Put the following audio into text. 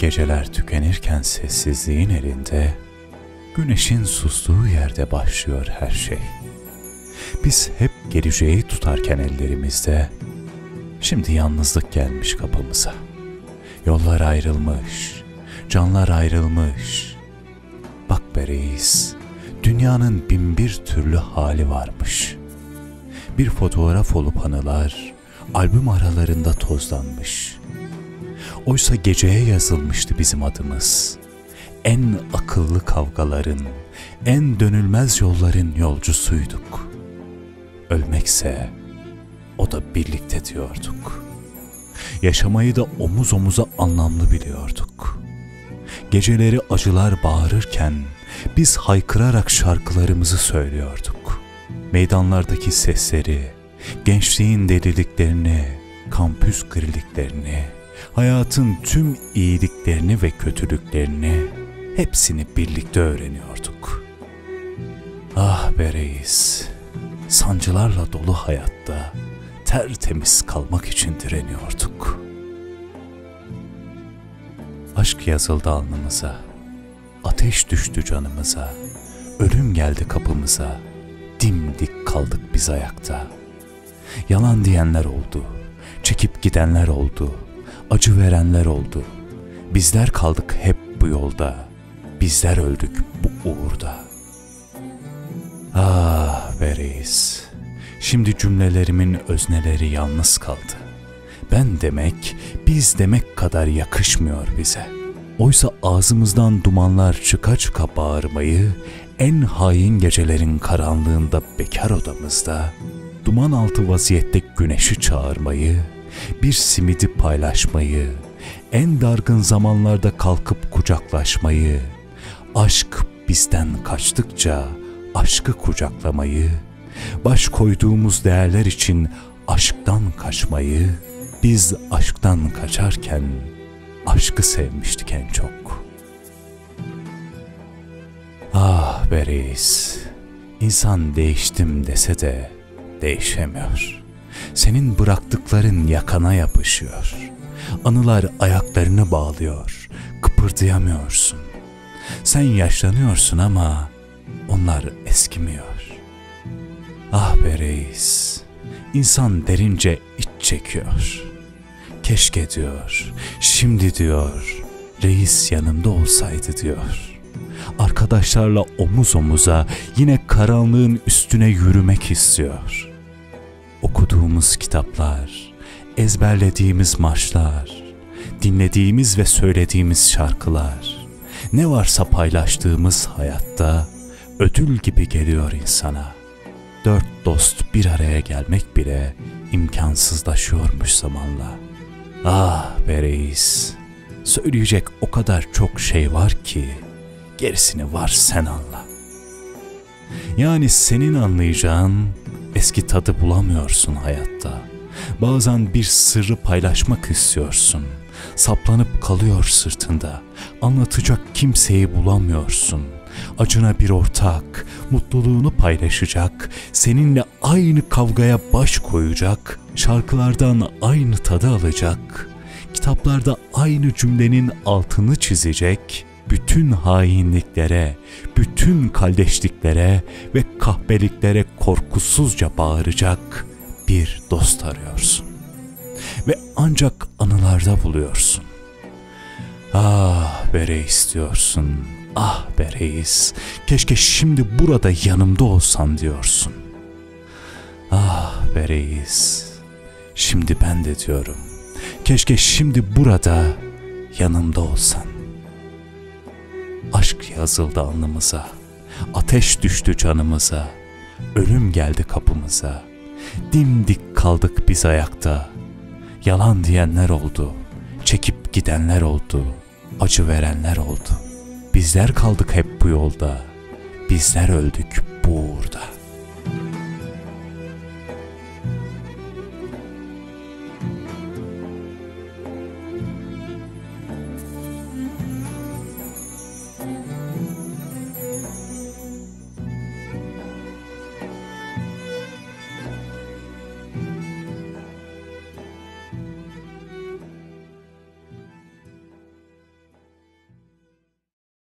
Geceler tükenirken sessizliğin elinde, güneşin sustuğu yerde başlıyor her şey. Biz hep geleceği tutarken ellerimizde, şimdi yalnızlık gelmiş kapımıza. Yollar ayrılmış, canlar ayrılmış. Bak be reis, dünyanın bin bir türlü hali varmış. Bir fotoğraf olup anılar, albüm aralarında tozlanmış. Oysa geceye yazılmıştı bizim adımız. En akıllı kavgaların, en dönülmez yolların yolcusuyduk. Ölmekse o da birlikte diyorduk. Yaşamayı da omuz omuza anlamlı biliyorduk. Geceleri acılar bağırırken biz haykırarak şarkılarımızı söylüyorduk. Meydanlardaki sesleri, gençliğin deliliklerini, kampüs griliklerini, hayatın tüm iyiliklerini ve kötülüklerini, hepsini birlikte öğreniyorduk. Ah be reis, sancılarla dolu hayatta tertemiz kalmak için direniyorduk. Aşk yazıldı alnımıza, ateş düştü canımıza, ölüm geldi kapımıza, dimdik kaldık biz ayakta. Yalan diyenler oldu, çekip gidenler oldu, acı verenler oldu. Bizler kaldık hep bu yolda, bizler öldük bu uğurda. Ah be reis, şimdi cümlelerimin özneleri yalnız kaldı. Ben demek, biz demek kadar yakışmıyor bize. Oysa ağzımızdan dumanlar çıka çıka bağırmayı, en hain gecelerin karanlığında bekar odamızda, duman altı vaziyette güneşi çağırmayı, bir simidi paylaşmayı, en dargın zamanlarda kalkıp kucaklaşmayı, aşk bizden kaçtıkça aşkı kucaklamayı, baş koyduğumuz değerler için aşktan kaçmayı, biz aşktan kaçarken aşkı sevmiştik en çok. Ah be reis, insan değiştim dese de değişemiyor. Senin bıraktıkların yakana yapışıyor. Anılar ayaklarını bağlıyor, kıpırdayamıyorsun. Sen yaşlanıyorsun ama onlar eskimiyor. Ah be reis, insan derince iç çekiyor. Keşke diyor, şimdi diyor, reis yanımda olsaydı diyor. Arkadaşlarla omuz omuza yine karanlığın üstüne yürümek istiyor. Okuduğumuz kitaplar, ezberlediğimiz marşlar, dinlediğimiz ve söylediğimiz şarkılar, ne varsa paylaştığımız hayatta ödül gibi geliyor insana. 4 dost bir araya gelmek bile imkansızlaşıyormuş zamanla. Ah be reis, söyleyecek o kadar çok şey var ki gerisini var sen anla. Yani senin anlayacağın eski tadı bulamıyorsun hayatta. Bazen bir sırrı paylaşmak istiyorsun. Saplanıp kalıyor sırtında. Anlatacak kimseyi bulamıyorsun. Acına bir ortak, mutluluğunu paylaşacak, seninle aynı kavgaya baş koyacak, şarkılardan aynı tadı alacak, kitaplarda aynı cümlenin altını çizecek, bütün hainliklere, bütün kalleşliklere ve kahpeliklere korkusuzca bağıracak bir dost arıyorsun. Ve ancak anılarda buluyorsun. Ah be reis diyorsun, ah be reis, keşke şimdi burada yanımda olsan diyorsun. Ah be reis, şimdi ben de diyorum, keşke şimdi burada yanımda olsan. Aşk yazıldı alnımıza, ateş düştü canımıza, ölüm geldi kapımıza, dimdik kaldık biz ayakta. Yalan diyenler oldu, çekip gidenler oldu, acı verenler oldu. Bizler kaldık hep bu yolda, bizler öldük bu uğurda.